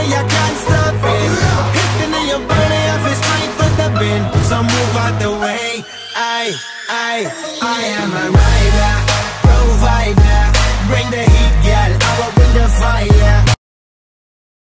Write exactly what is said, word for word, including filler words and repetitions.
I can't stop it. Hitting in your body, I feel straight to the bin. So move out the way. I, I, I am a rider, provider.